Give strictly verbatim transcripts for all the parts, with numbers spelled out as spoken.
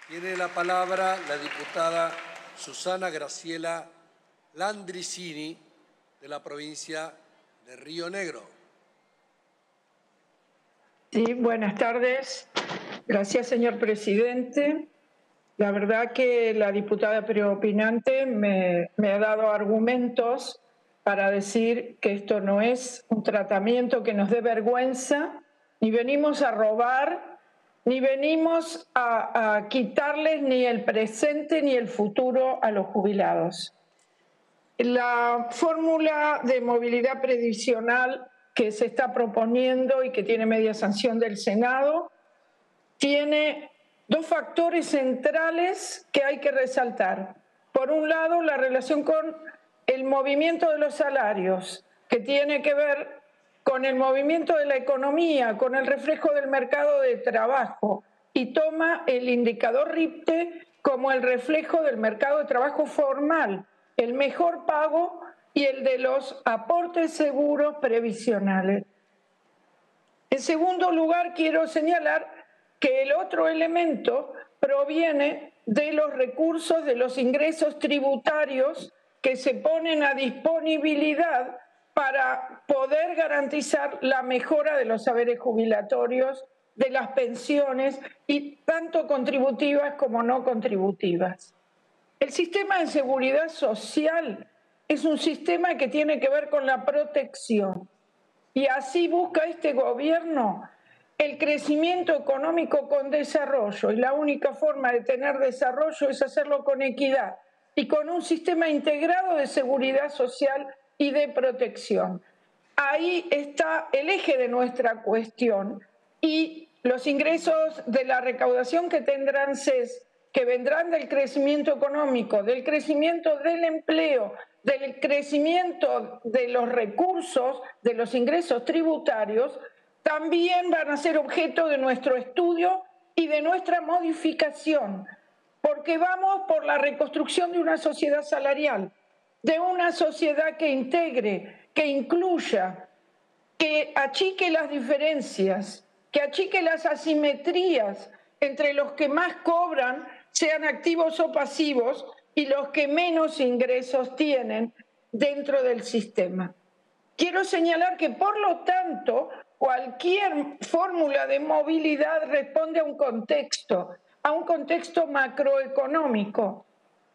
Tiene la palabra la diputada Susana Graciela Landricini, de la provincia de Río Negro. Sí, buenas tardes. Gracias, señor presidente. La verdad que la diputada preopinante me, me ha dado argumentos para decir que esto no es un tratamiento que nos dé vergüenza, ni venimos a robar, ni venimos a, a quitarles ni el presente ni el futuro a los jubilados. La fórmula de movilidad previsional que se está proponiendo y que tiene media sanción del Senado tiene dos factores centrales que hay que resaltar. Por un lado, la relación con el movimiento de los salarios, que tiene que ver con el movimiento de la economía, con el reflejo del mercado de trabajo, y toma el indicador RIPTE como el reflejo del mercado de trabajo formal, el mejor pago y el de los aportes seguros previsionales. En segundo lugar, quiero señalar que el otro elemento proviene de los recursos, de los ingresos tributarios que se ponen a disponibilidad para poder garantizar la mejora de los saberes jubilatorios, de las pensiones, y tanto contributivas como no contributivas. El sistema de seguridad social es un sistema que tiene que ver con la protección, y así busca este gobierno el crecimiento económico con desarrollo, y la única forma de tener desarrollo es hacerlo con equidad y con un sistema integrado de seguridad social y de protección. Ahí está el eje de nuestra cuestión, y los ingresos de la recaudación que tendrán C E S, que vendrán del crecimiento económico, del crecimiento del empleo, del crecimiento de los recursos, de los ingresos tributarios, también van a ser objeto de nuestro estudio y de nuestra modificación, porque vamos por la reconstrucción de una sociedad salarial, de una sociedad que integre, que incluya, que achique las diferencias, que achique las asimetrías entre los que más cobran, sean activos o pasivos, y los que menos ingresos tienen dentro del sistema. Quiero señalar que, por lo tanto, cualquier fórmula de movilidad responde a un contexto, a un contexto macroeconómico.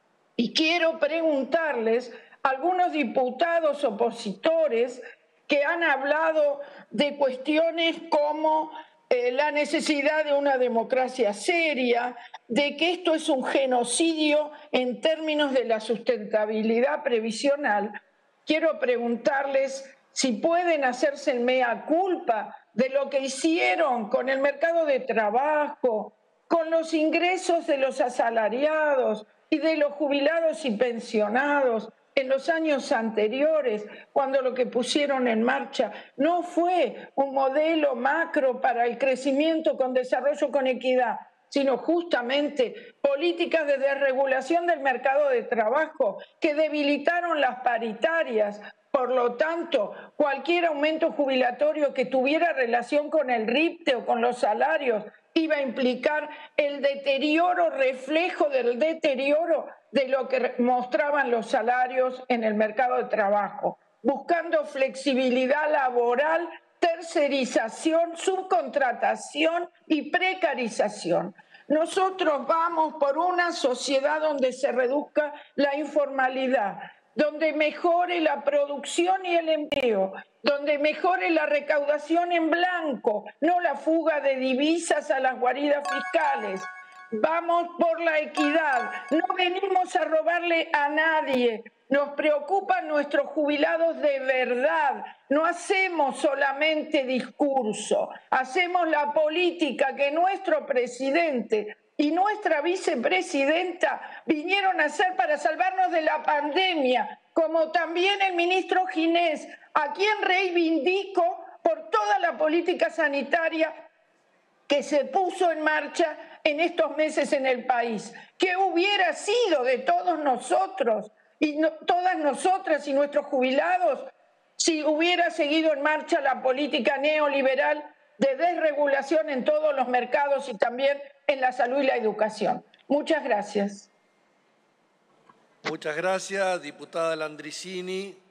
Y quiero preguntarles a algunos diputados opositores que han hablado de cuestiones como eh, la necesidad de una democracia seria, de que esto es un genocidio en términos de la sustentabilidad previsional. Quiero preguntarles si pueden hacerse el mea culpa de lo que hicieron con el mercado de trabajo, con los ingresos de los asalariados y de los jubilados y pensionados en los años anteriores, cuando lo que pusieron en marcha no fue un modelo macro para el crecimiento con desarrollo con equidad, sino justamente políticas de desregulación del mercado de trabajo que debilitaron las paritarias. Por lo tanto, cualquier aumento jubilatorio que tuviera relación con el RIPTE o con los salarios iba a implicar el deterioro, reflejo del deterioro de lo que mostraban los salarios en el mercado de trabajo, buscando flexibilidad laboral, tercerización, subcontratación y precarización. Nosotros vamos por una sociedad donde se reduzca la informalidad, donde mejore la producción y el empleo, donde mejore la recaudación en blanco, no la fuga de divisas a las guaridas fiscales. Vamos por la equidad, no venimos a robarle a nadie, nos preocupan nuestros jubilados de verdad, no hacemos solamente discurso, hacemos la política que nuestro presidente y nuestra vicepresidenta vinieron a hacer para salvarnos de la pandemia, como también el ministro Ginés, a quien reivindico por toda la política sanitaria que se puso en marcha en estos meses en el país. ¿Qué hubiera sido de todos nosotros y no, todas nosotras y nuestros jubilados si hubiera seguido en marcha la política neoliberal de desregulación en todos los mercados y también en la salud y la educación? Muchas gracias. Muchas gracias, diputada Landricini.